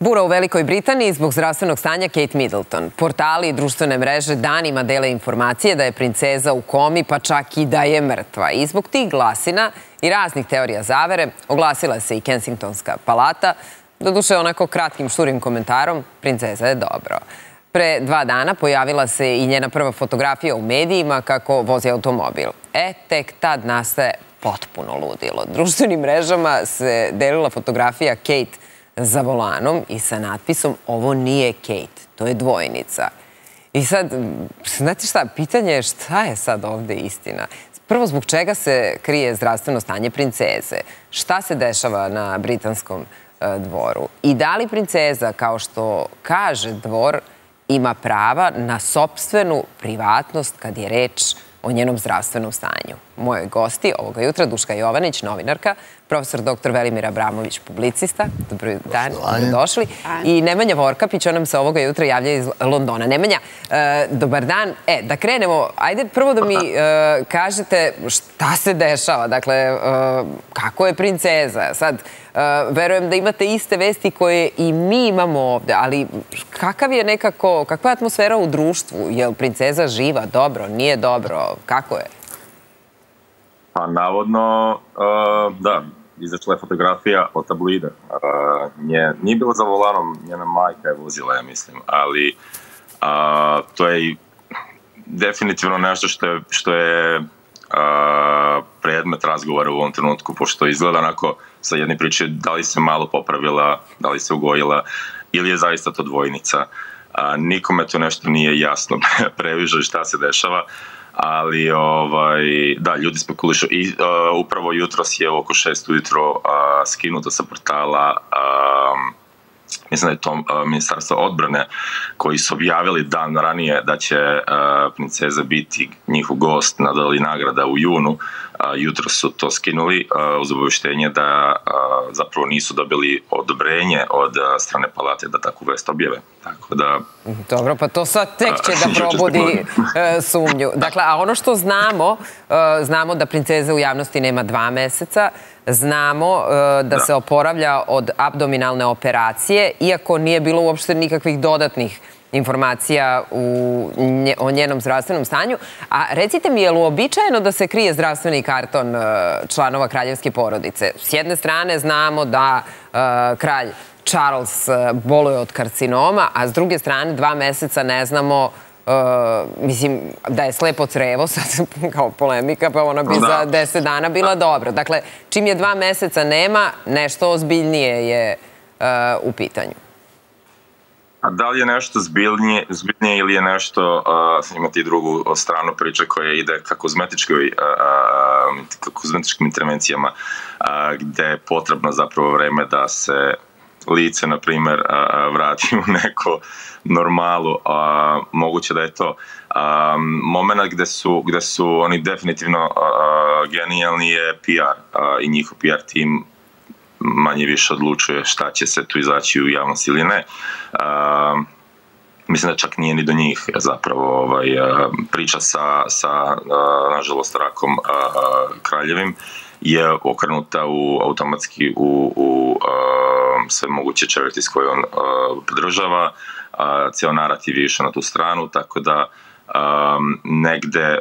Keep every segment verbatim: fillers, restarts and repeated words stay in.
Bura u Velikoj Britaniji zbog zdravstvenog stanja Kate Middleton. Portali i društvene mreže danima dele informacije da je princeza u komi, pa čak i da je mrtva. I zbog tih glasina i raznih teorija zavere oglasila se i Kensingtonska palata, doduše onako kratkim šturim komentarom, princeza je dobro. Pre dva dana pojavila se i njena prva fotografija u medijima kako vozi automobil. E, tek tad nastaje potpuno ludilo. Društvenim mrežama se delila fotografija Kate za volanom i sa natpisom ovo nije Kate, to je dvojnica. I sad, znate šta, pitanje je šta je sad ovde istina? Prvo, zbog čega se krije zdravstveno stanje princeze? Šta se dešava na britanskom dvoru? I da li princeza, kao što kaže dvor, ima prava na sopstvenu privatnost kad je reč o njenom zdravstvenom stanju? Moje gosti ovoga jutra, Duška Jovanić, novinarka, profesor doktor Velimir Abramović, publicista. Dobar dan, dobrodošli. I Nemanja Vorkapić, on nam se ovoga jutra javlja iz Londona. Nemanja, dobar dan. E, da krenemo, ajde prvo da mi kažete šta se dešava, dakle, kako je princeza. Sad, verujem da imate iste vesti koje i mi imamo ovde, ali kakav je nekako, kakva je atmosfera u društvu? Je li princeza živa, dobro, nije dobro, kako je? Pa, navodno, da, izašla je fotografija od tabloida. Nije bila za volanom, njena majka je vozila, ja mislim, ali to je definitivno nešto što je predmet razgovora u ovom trenutku, pošto izgleda onako sa jedne priče da li se malo popravila, da li se ugojila ili je zaista to dvojnica. Nikome to nešto nije jasno previše šta se dešava. Ali, da, ljudi spekulišu. I upravo jutros je oko šest ujutro skinuto sa portala, mislim da je to Ministarstvo odbrane, koji su objavili dan ranije da će princeza biti njihov gost na dodjeli nagrada u junu. Jutro su to skinuli uz obavještenje da zapravo nisu dobili odobrenje od strane palate da takvu vest objave. Tako da... Dobro, pa to sad tek će da probudi sumnju. Dakle, a ono što znamo, znamo da princeza u javnosti nema dva meseca, znamo da se oporavlja od abdominalne operacije, iako nije bilo uopšte nikakvih dodatnih informacija o njenom zdravstvenom stanju. A recite mi, je li uobičajeno da se krije zdravstveni karton članova kraljevske porodice? S jedne strane znamo da kralj Charles boluje od karcinoma, a s druge strane dva meseca ne znamo, mislim, da je slepo crevo, sad kao polemika, pa ona bi za deset dana bila dobra. Dakle, čim je dva meseca nema, nešto ozbiljnije je u pitanju. A da li je nešto zbiljnije ili je nešto, imate i drugu stranu priče koja ide ka kozmetičkim intervencijama, gde je potrebno zapravo vreme da se lice, na primjer, vrati u neko normalu. Moguće da je to moment gde su oni definitivno genijalni je P R i njihov P R tim manje više odlučuje šta će se tu izaći u javnost ili ne. Mislim da čak nije ni do njih zapravo priča sa, nažalost, rakom kraljevim je okrenuta automatski u sve moguće charities koje on podržava. Cijel narativ je išao na tu stranu, tako da negde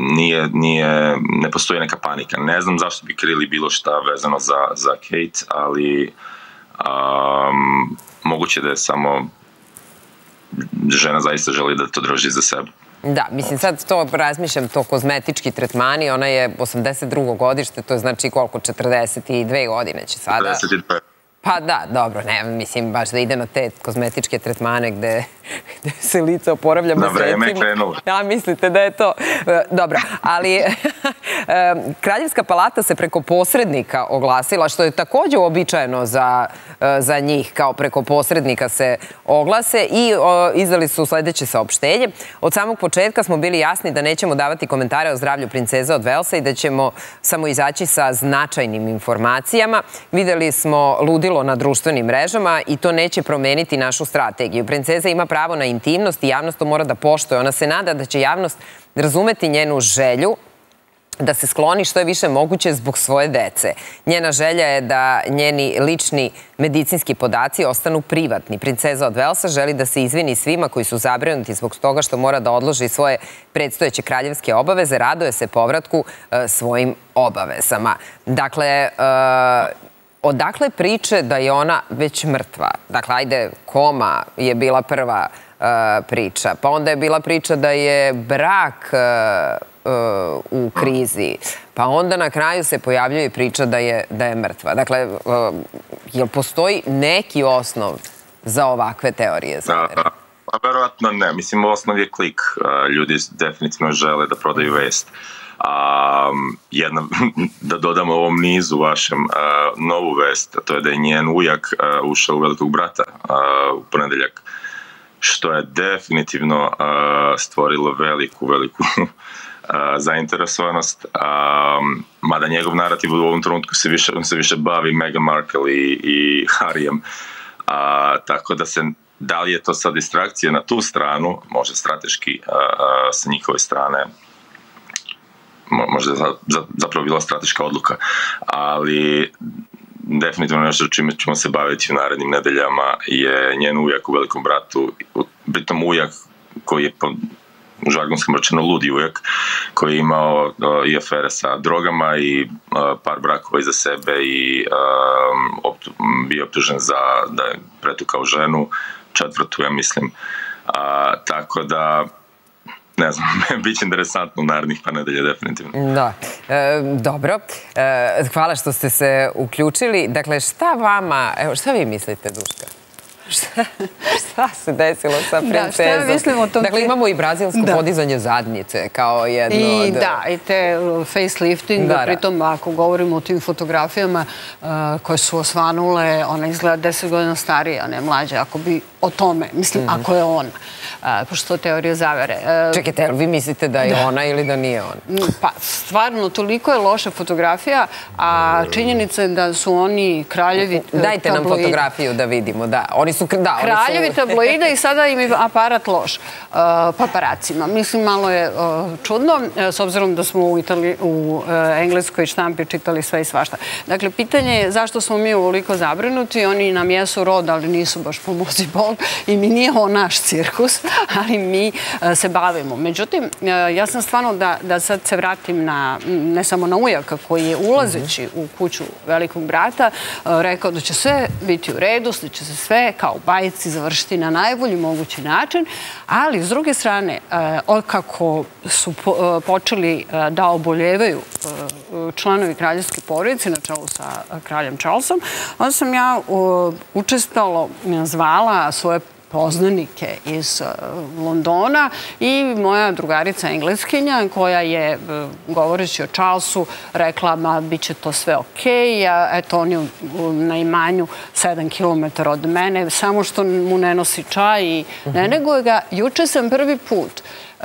ne postoji neka panika. Ne znam zašto bi krili bilo šta vezano za Kate, ali moguće da je samo žena zaista želi da to drži za sebe. Da, mislim, sad to razmišljam, to kozmetički tretmani, ona je osamdeset drugo godište, to je znači koliko, četrdeset dve godine će sada. četrdeset dve. Pa da, dobro, ne, mislim, baš da ide na te kozmetičke tretmane gde se lice oporavlja mesecima. Na vreme je krenulo. Ja, mislite da je to. Dobro, ali Kraljevska palata se preko posrednika oglasila, što je takođe uobičajeno za njih, kao preko posrednika se oglase i izdali su sledeće saopštenje. Od samog početka smo bili jasni da nećemo davati komentare o zdravlju princeza od Velsa i da ćemo samo izaći sa značajnim informacijama. Videli smo ludilo na društvenim mrežama i to neće promeniti našu strategiju. Princeza ima pravo na intimnost i javnost to mora da poštuje. Ona se nada da će javnost razumeti njenu želju da se skloni što je više moguće zbog svoje dece. Njena želja je da njeni lični medicinski podaci ostanu privatni. Princeza od Velsa želi da se izvini svima koji su zabrinuti zbog toga što mora da odloži svoje predstojeće kraljevske obaveze, raduje se povratku e, svojim obavezama. Dakle, e, odakle priče da je ona već mrtva? Dakle, ajde, koma je bila prva e, priča, pa onda je bila priča da je brak e, u krizi, pa onda na kraju se pojavljuje i priča da je, da je mrtva. Dakle, jel postoji neki osnov za ovakve teorije zavere? Pa verovatno ne. Mislim, osnov je klik. Ljudi definitivno žele da prodaju vest. A, jedna, da dodamo ovom nizu vašem a, novu vest, to je da je njen ujak a, ušao u Velikog brata a, u ponedeljak, što je definitivno a, stvorilo veliku, veliku zainteresovanost, um, mada njegov narativ u ovom trenutku se više, on se više bavi Meghan Markle i, i Harryjem, uh, tako da se, da li je to sad distrakcija na tu stranu, možda strateški uh, uh, sa njihove strane, možda je za, za, zapravo bila strateška odluka, ali definitivno nešto čime ćemo se baviti u narednim nedeljama je njen ujak u Velikom bratu, pritom ujak koji je po u žargonskom rečeno ludi ujak, koji je imao uh, i afere sa drogama i uh, par brakova iza sebe i um, optu, bio optužen za da je pretukao ženu, četvrtu, ja mislim. Uh, tako da, ne znam, bit će interesantno u narednih par nedelja, definitivno. Da, e, dobro. E, hvala što ste se uključili. Dakle, šta vama, evo, šta vi mislite, Duška? Šta, šta se desilo sa princezom? Da, šta ja mislim o tom... Dakle, imamo i brazilsko da. podizanje zadnjice kao jedno I, od... Da, i te facelifting, da, pritom ako govorimo o tim fotografijama uh, koje su osvanule, ona izgleda deset godina starija, a ne mlađa, ako bi o tome, mislim, mm-hmm. ako je ona, uh, pošto je teorija zavere. Uh, Čekajte, vi mislite da je da. ona ili da nije ona? Pa, stvarno, toliko je loša fotografija, a činjenica je da su oni kraljevi tabloida. Dajte nam fotografiju da vidimo, da. Oni su, da, kraljevi oni su... tabloida i sada im je aparat loš uh, paparacima. Mislim, malo je uh, čudno, uh, s obzirom da smo u, Itali, u uh, engleskoj štampi čitali sve i svašta. Dakle, pitanje je zašto smo mi uvoliko zabrinuti. Oni nam jesu rod, ali nisu baš pomozi Bog i mi nije ovo naš cirkus, ali mi uh, se bavimo. Međutim, uh, ja sam stvarno da, da sad se vratim na, ne samo na ujaka koji je ulazeći u kuću Velikog brata uh, rekao da će sve biti u redu, da će se sve kao u bajci završiti na najbolji mogući način, ali s druge strane, od kako su počeli da oboljevaju članovi kraljevske porodice na čelu sa kraljem Charlesom, onda sam ja učestalo zvala svoje poznanike iz Londona i moja drugarica engleskinja koja je, govoreći o Charlesu, rekla ma bit će to sve okej, a eto on je na imanju sedam kilometara od mene, samo što mu ne nosi čaj i ne neguje ga. Juče sam prvi put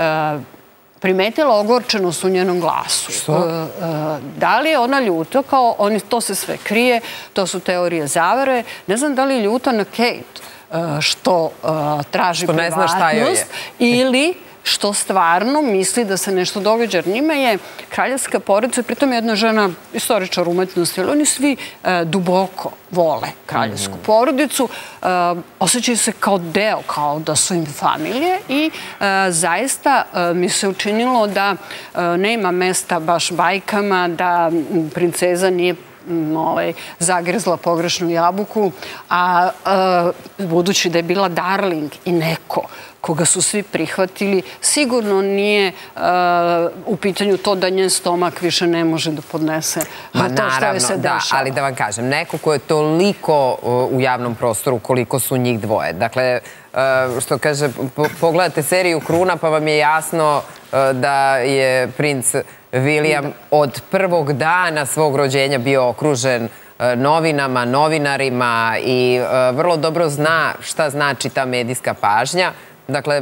primetila ogorčenost u njenom glasu. Što? Da li je ona ljuta, kao oni, to se sve krije, to su teorije zavere, ne znam da li je ljuta na Kate, što uh, traži privatnost ili što stvarno misli da se nešto događa. Jer njima je kraljevska porodica, pritom je jedna žena istoričar umetnosti, ali oni svi uh, duboko vole kraljevsku mm-hmm. porodicu, uh, osjećaju se kao deo, kao da su im familije i uh, zaista uh, mi se učinilo da uh, nema mesta baš bajkama, da princeza nije Ovaj, zagrizla pogrešnu jabuku, a, a budući da je bila darling i neko koga su svi prihvatili, sigurno nije a, u pitanju to da njen stomak više ne može da podnese Ma, to što naravno, je se da, dešava. ali da vam kažem, neko ko je toliko u javnom prostoru koliko su njih dvoje. Dakle, što kaže, pogledate seriju Kruna pa vam je jasno da je princ William od prvog dana svog rođenja bio okružen novinama, novinarima i vrlo dobro zna šta znači ta medijska pažnja. Dakle,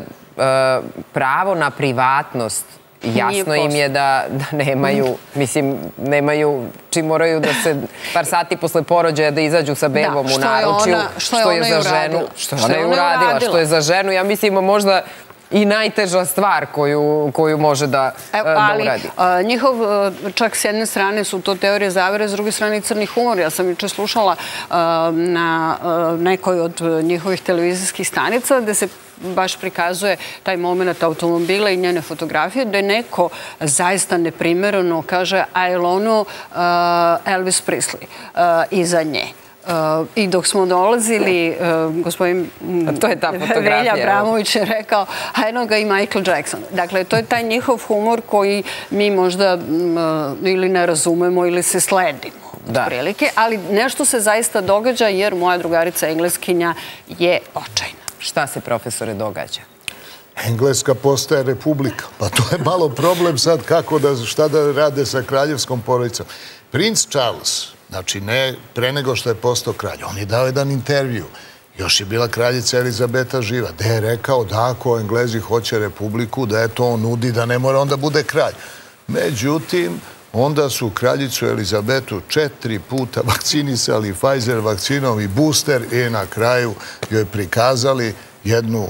pravo na privatnost jasno im je da, da nemaju, mislim, nemaju, čim moraju da se par sati posle porođaja da izađu sa bebom da, u naručju, ona, što je, što je za ženu, što je ona i uradila, što je za ženu, ja mislim možda i najteža stvar koju može da uradi. Ali njihov, čak s jedne strane su to teorije zavere, s druge strane crni humor. Ja sam juče slušala na nekoj od njihovih televizijskih stanica gde se baš prikazuje taj moment automobila i njene fotografije, da je neko zaista neprimereno kaže, a je ono Elvis Presley iza nje. I dok smo dolazili, gospodin Velja Abramović je rekao, a jedno ga i Michael Jackson. Dakle, to je taj njihov humor koji mi možda ili ne razumemo ili se sledimo. Ali nešto se zaista događa jer moja drugarica engleskinja je očajna. Šta se, profesore, događa? Engleska postaje republika. Pa to je malo problem sad kako da, šta da rade sa kraljevskom porodicom. Princ Charles, znači ne pre nego što je postao kralj, on je dao jedan intervju. Još je bila kraljica Elizabeta živa, gde je rekao da ako Englezi hoće republiku, da je to on nudi, da ne mora onda bude kralj. Međutim, onda su kraljicu Elizabetu četiri puta vakcinisali Pfizer vakcinom i booster i na kraju joj prikazali jednu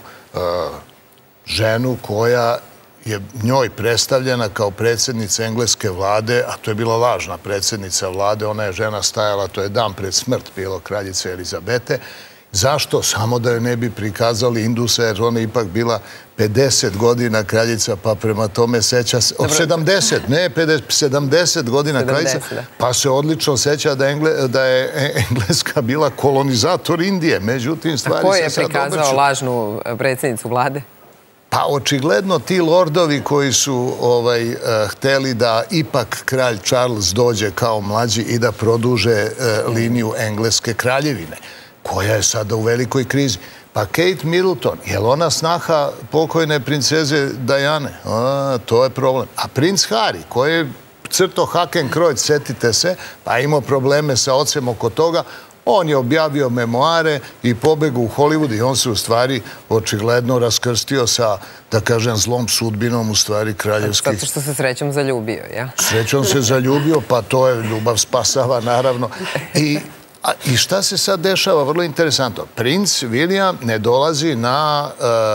ženu koja je njoj predstavljena kao predsjednica engleske vlade, a to je bila lažna predsjednica vlade, ona je žena stajala, to je dan pred smrt bilo kraljice Elizabete. Zašto? Samo da joj ne bi prikazali Indusa, jer ona je ipak bila pedeset godina kraljica, pa prema tome seća se... Od sedamdeset, ne sedamdeset godina kraljica, pa se odlično seća da je Engleska bila kolonizator Indije. Međutim, stvari se sad obrću. A ko je prikazao lažnu predsjednicu vlade? Pa očigledno ti lordovi koji su hteli da ipak kralj Charles dođe kao mlađi i da produže liniju engleske kraljevine, koja je sada u velikoj krizi. Pa Kate Middleton, je li ona snaha pokojne princeze Diane? To je problem. A princ Harry, koji je crto Hakenkreuz, setite se, pa imao probleme sa ocem oko toga, on je objavio memoare i pobegu u Hollywood i on se u stvari očigledno raskrstio sa, da kažem, zlom sudbinom u stvari kraljevskih... Zato što se srećom zaljubio, ja? Srećom se zaljubio, pa to je ljubav spasava, naravno. I I šta se sad dešava? Vrlo interesantno. Princ William ne dolazi na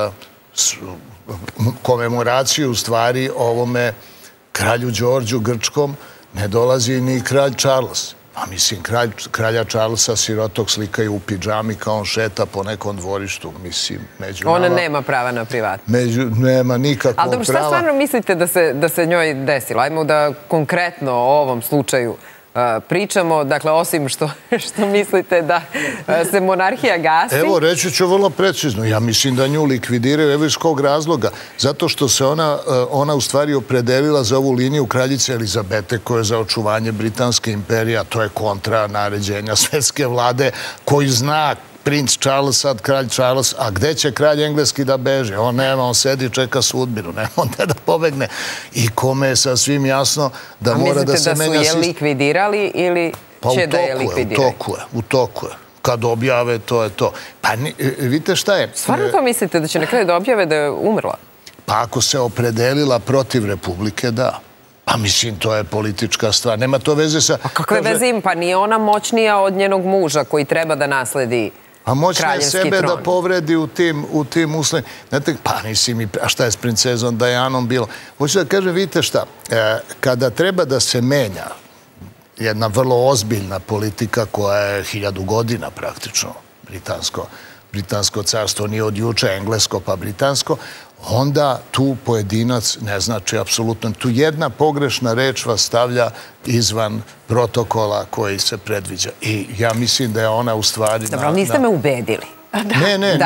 komemoraciju u stvari ovome kralju Đorđu Grčkom, ne dolazi ni kralj Charles. Pa mislim, kralja Charlesa sirotog slikaju u pidžami kao on šeta po nekom dvorištu, mislim, među nama. Ona nema prava na privatnost. Nema nikakvog prava. Ali dobro, šta stvarno mislite da se njoj desilo? Ajmo da konkretno o ovom slučaju pričamo, dakle, osim što mislite da se monarhija gasi. Evo, reći ću vrlo precizno. Ja mislim da nju likvidiraju, evo iz kog razloga. Zato što se ona u stvari opredelila za ovu liniju kraljice Elizabete, koja je za očuvanje Britanske imperije, a to je kontra naređenja svetske vlade, koji zna princ Charles, sad kralj Charles, a gde će kralj engleski da beže? On nema, on sedi i čeka sudbinu, nema on da pobegne. I kome je sasvim jasno da mora da se menja... A mislite da su je likvidirali ili će da je likvidiraju? U toku je, u toku je. Kad objave, to je to. Pa vidite šta je... Stvarno to mislite da će na kraju da objave da je umrla? Pa ako se opredelila protiv Republike, da. Pa mislim, to je politička stvar. Nema to veze sa... A kakve veze im? Pa nije ona moćnija od njenog muža koji treba da nasledi a moćna je sebe da povredi u tim uslovima. Znate, pa mislim, a šta je s princezom Dianom bilo? Hoću da kažem, vidite šta, kada treba da se menja jedna vrlo ozbiljna politika koja je hiljadu godina praktično, britansko, britansko carstvo nije od juče, englesko pa britansko, onda tu pojedinac ne znači apsolutno. Tu jedna pogrešna reč vas stavlja izvan protokola koji se predviđa. I ja mislim da je ona u stvari... Dobro, ali niste me ubedili. Ne, ne,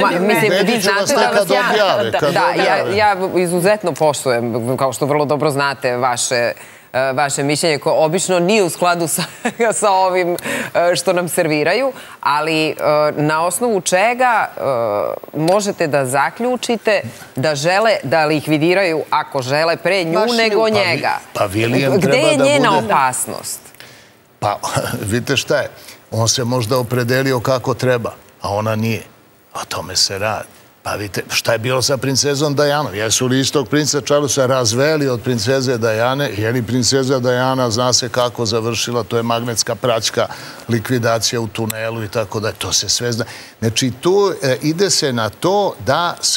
ubedit ću vas nekad objave. Da, ja izuzetno poštujem, kao što vrlo dobro znate, vaše vaše mišljenje koje obično nije u skladu sa ovim što nam serviraju, ali na osnovu čega možete da zaključite da žele da likvidiraju, ako žele, pre nju nego njega? Pa William treba da bude... Gde je njena opasnost? Pa, vidite šta je, on se možda opredelio kako treba, a ona nije. O tome se radi. Pa vidite, šta je bilo sa princezom Dianom? Jesu li istog princa Charlesa razveli od princeze Diane? Je li princeza Diana, zna se kako završila, to je magnetska praćka, likvidacija u tunelu i tako da, to se sve zna. Znači, tu ide se na to da se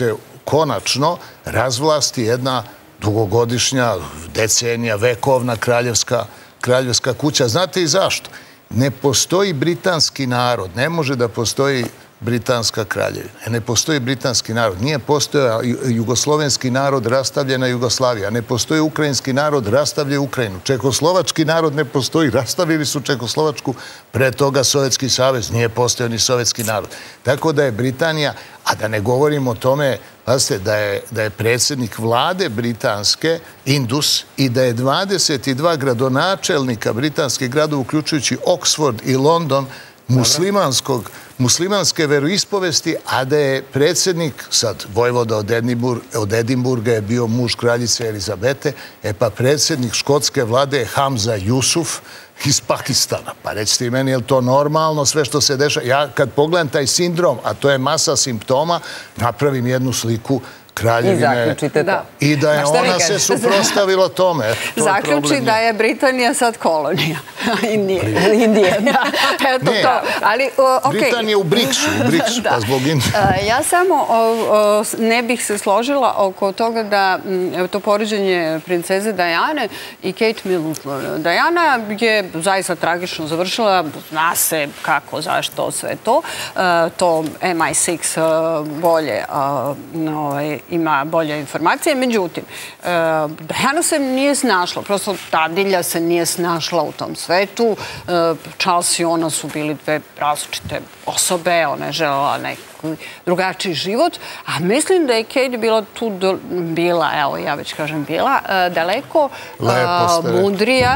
konačno razvlasti jedna dugogodišnja, decenija, vekovna kraljevska, kraljevska kuća. Znate i zašto? Ne postoji britanski narod, ne može da postoji britanska kraljevina. Ne postoji britanski narod. Nije postojao jugoslovenski narod, rastavljena Jugoslavija. Ne postoji ukrajinski narod, rastavlja Ukrajinu. Čekoslovački narod ne postoji, rastavili su Čekoslovačku, pre toga Sovjetski savez, nije postojao ni sovjetski narod. Tako da je Britanija, a da ne govorim o tome, pazite, da je, da je predsjednik vlade britanske, Indus, i da je dvadeset dva gradonačelnika britanskih gradova, uključujući Oxford i London, muslimanskog, muslimanske veroispovesti, a da je predsjednik, sad vojvoda od, Edinburg, od Edimburga je bio muž kraljice Elizabete, e pa predsjednik škotske vlade je Hamza Jusuf iz Pakistana. Pa recite i meni, je li to normalno sve što se dešava? Ja kad pogledam taj sindrom, a to je masa simptoma, napravim jednu sliku kraljevine. I zaključite to. I da je ona se suprotstavila tome. Zaključi da je Britanija sad kolonija. Indije. Eto to. Britanija u Briksu. Pa zbog Indije. Ja samo ne bih se složila oko toga da to poređenje princeze Diane i Kate Middleton. Diana je zaista tragično završila. Zna se kako, zašto, sve to. To M I šest bolje ima bolje informacije. Međutim, Diana se nije snašla. Prosto dadilja se nije snašla u tom svetu. Charles i ona su bili dve različite osobe. Ona je želela neki drugačiji život. A mislim da je Kate bila tu, bila, evo ja već kažem bila, daleko mudrija,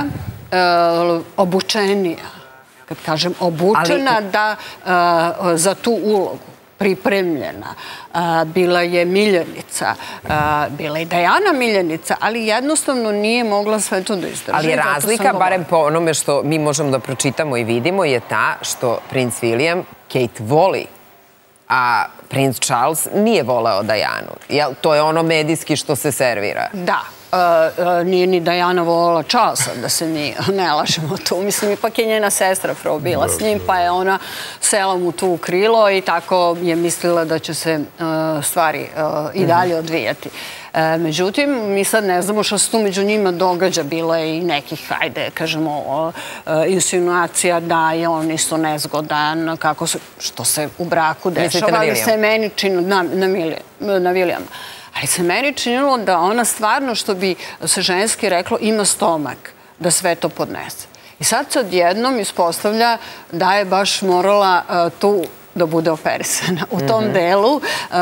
obučenija. Kad kažem obučena da za tu ulogu. Pripremljena. Bila je miljenica. Bila je Diana miljenica, ali jednostavno nije mogla sve to da izdrži. Ali razlika, barem po onome što mi možemo da pročitamo i vidimo, je ta što princ William Kate voli, a princ Charles nije voleo Dianu. To je ono medijski što se servira. Da. Nije ni Diana volila Charlesa, da se ne lažemo tu. Mislim, ipak je njena sestra prvo bila s njim, pa je ona sela mu tu u krilo i tako je mislila da će se stvari i dalje odvijati. Međutim, mi sad ne znamo što se tu među njima događa. Bilo je i nekih, ajde, kažemo, insinuacija da je on isto nezgodan, kako se, što se u braku dešava, ali se meni čini na Williama. Ali se meni činilo da ona stvarno, što bi se ženski reklo, ima stomak da sve to podnese. I sad se odjednom ispostavlja da je baš morala tu da bude operisana u tom delu.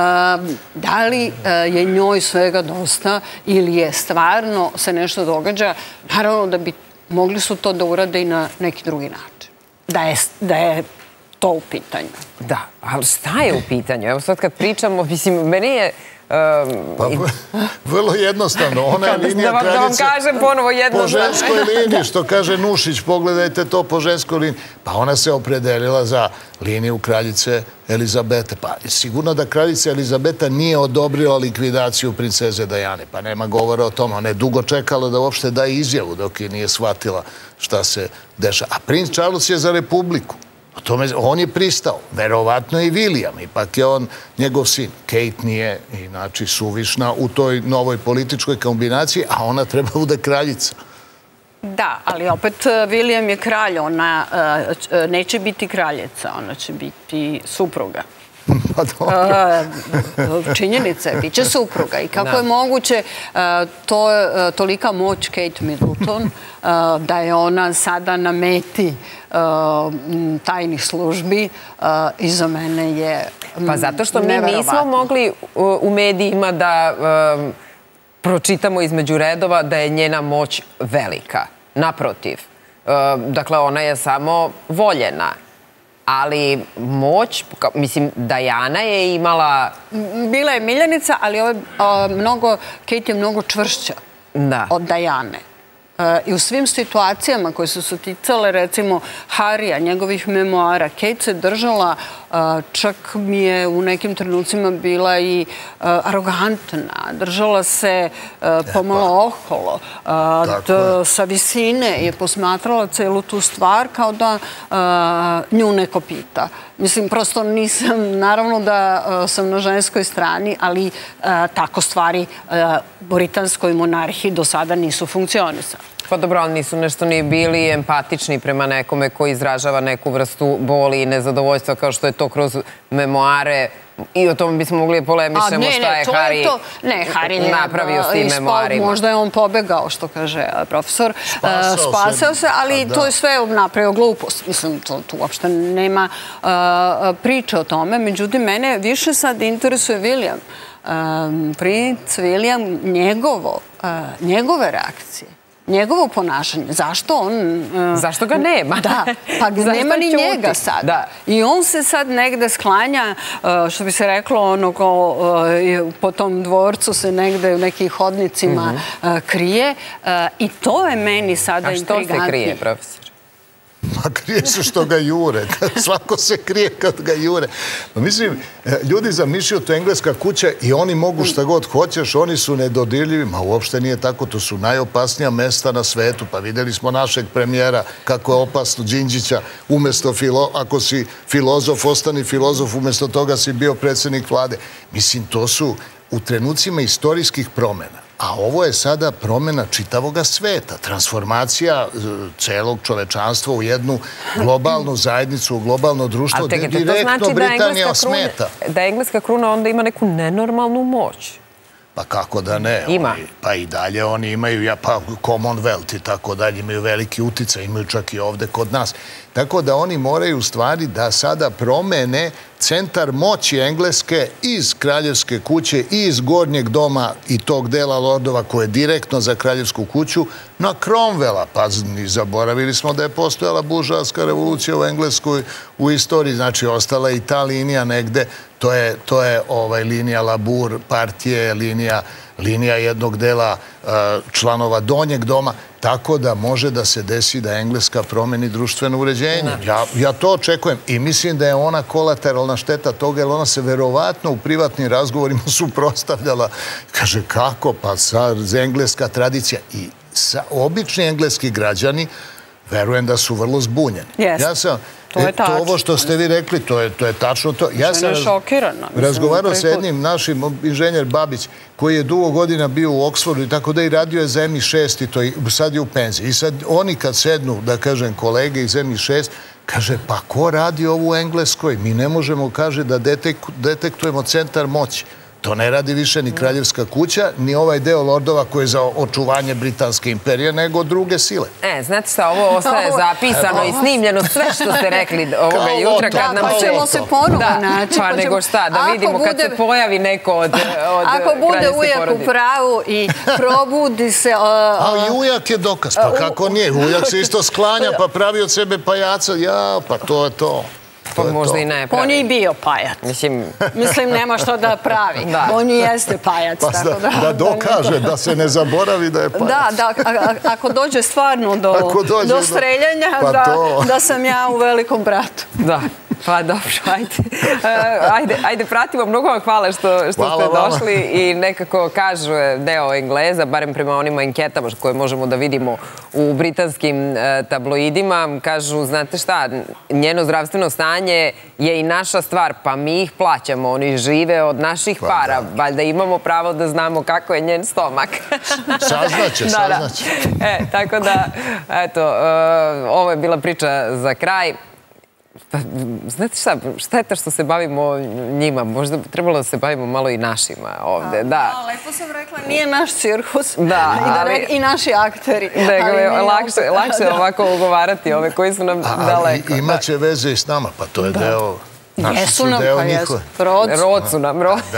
Da li je njoj svega dosta ili je stvarno se nešto događa? Naravno da bi mogli su to da urade i na neki drugi način. Da je to u pitanju. Da, ali šta je u pitanju? Evo sad kad pričamo, mislim, meni je... Vrlo jednostavno. Ona je linija kraljice... Da vam kažem ponovo jednostavno. Po ženskoj liniji, što kaže Nušić, pogledajte to po ženskoj liniji. Pa ona se opredelila za liniju kraljice Elizabete. Pa sigurno da kraljica Elizabeta nije odobrila likvidaciju princeze Diane. Pa nema govora o tome. Ona je dugo čekala da uopšte daje izjavu dok je nije shvatila šta se dešava. A princ Charles je za Republiku. On je pristao, verovatno i William, ipak je on njegov sin. Kate nije, inači, suvišna u toj novoj političkoj kombinaciji, a ona treba bude kraljica. Da, ali opet William je kralj, ona neće biti kraljica, ona će biti supruga. Pa dobro. Činjenica je, bit će supruga. I kako je moguće tolika moć Kate Middleton da je ona sada na meti tajnih službi, iza mene je neverovatno. Pa zato što mi nismo mogli u medijima da pročitamo između redova da je njena moć velika. Naprotiv. Dakle, ona je samo voljena. Ali moć, mislim, Diana je imala... Bila je miljenica, ali Kate je mnogo čvršća od Diane. I u svim situacijama koje su se ticale, recimo, Harija, njegovih memoara, Kate se držala čak mi je u nekim trenucima bila i arogantna, držala se pomalo oholo, sa visine je posmatrala celu tu stvar kao da nju neko pita. Mislim, prosto nisam, naravno da sam na ženskoj strani, ali tako stvari u britanskoj monarhiji do sada nisu funkcionisali. Pa dobro, ali nisu nešto ni bili empatični prema nekome koji izražava neku vrstu boli i nezadovoljstva kao što je to kroz memoare. I o tome bismo mogli polemišemo šta je Harry napravio s tim memoarima. Možda je on pobegao, što kaže profesor. Spasao se, ali to je sve napravio glupost. Mislim, tu uopšte nema priče o tome. Međutim, mene više sad interesuje William. Princ William, njegove reakcije. Njegovo ponašanje. Zašto on... Zašto ga nema? Da, pa nema ni njega sad. I on se sad negde sklanja, što bi se reklo, ono ko po tom dvorcu se negde u nekim hodnicima krije. I to je meni sada intrigantnije. A što se krije, profesor? Ma krije se što ga jure. Svako se krije kad ga jure. Mislim, ljudi zamišljaju to engleska kuća i oni mogu šta god hoćeš, oni su nedodirljivi. Ma uopšte nije tako, to su najopasnija mesta na svetu. Pa videli smo našeg premijera kako je opasno Đinđića. Umesto, ako si filozof, ostani filozof, umesto toga si bio predsjednik vlade. Mislim, to su u trenucima istorijskih promjena. A ovo je sada promjena čitavoga sveta, transformacija celog čovečanstva u jednu globalnu zajednicu, u globalno društvo, gdje direktno Britanija smeta. Da engleska kruna onda ima neku nenormalnu moć. Pa kako da ne? Ima. Pa i dalje oni imaju, pa Commonwealth i tako dalje, imaju veliki uticaj, imaju čak i ovde kod nas. Tako da oni moraju u stvari da sada promene centar moći Engleske iz kraljevske kuće i iz gornjeg doma i tog dela lordova koje je direktno za kraljevsku kuću na Cromwella. Pa zaboravili smo da je postojala buržoaska revolucija u Engleskoj u istoriji. Znači, ostala je i ta linija negde. To je linija Labour partije, linija jednog dela članova donjeg doma. Tako da može da se desi da Engleska promeni društveno uređenje. Ja to očekujem i mislim da je ona kolateralna šteta toga, jer ona se verovatno u privatnim razgovorima suprotstavljala. Kaže, kako? Pa sad engleska tradicija. I obični engleski građani verujem da su vrlo zbunjeni. Ja sam... To je tačno. Ovo što ste vi rekli, to je tačno to. Ja sam razgovarao sa jednim našim inženjer Babić, koji je dugo godina bio u Oxfordu i tako da i radio je za M I šest i sad je u penziji. I sad oni kad sednu, da kažem, kolege iz M I šest, kaže, pa ko radi ovo u Engleskoj? Mi ne možemo, kaže, da detektujemo centar moći. To ne radi više ni kraljevska kuća, ni ovaj deo lordova koji je za očuvanje Britanske imperije, nego druge sile. E, znate šta, ovo ostaje zapisano i snimljeno sve što ste rekli ovoga jutra kad nam se... Pa ćemo se ponovo naći. Pa nego šta, da vidimo kad se pojavi neko od kraljevske porodice. Ako bude ujak u pravu i probudi se... A i ujak je dokaz, pa kako nije? Ujak se isto sklanja, pa pravi od sebe pajaca. Ja, pa to je to. Pa možda i ne pravi. On je i bio pajac. Mislim, nema što da pravi. On i jeste pajac. Da dokaže, da se ne zaboravi da je pajac. Da, da, ako dođe stvarno do streljanja, da sam ja u velikom bratu. Da. Pa dobro, ajde. Ajde, pratimo. Mnogo vam hvala što ste došli i nekako kažu deo Engleza, barem prema onim anketama koje možemo da vidimo u britanskim tabloidima. Kažu, znate šta, njeno zdravstveno stanje je i naša stvar, pa mi ih plaćamo. Oni žive od naših para. Valjda imamo pravo da znamo kako je njen stomak. Saznaće, saznaće. Tako da, eto, ovo je bila priča za kraj. Znate šta, šteta što se bavimo njima, možda trebalo da se bavimo malo i našima ovde, da. Lepo sam rekla, nije naš cirkus i naši akteri. Lakše ovako ugovarati ove koji su nam daleko. Ali imaće veze i s nama, pa to je deo, naši su deo njihove. Rod su nam,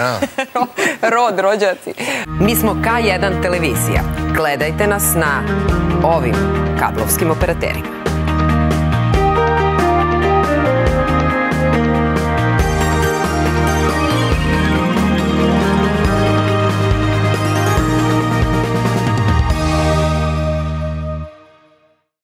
rod, rođaci. Mi smo K jedan televizija. Gledajte nas na ovim kablovskim operaterima.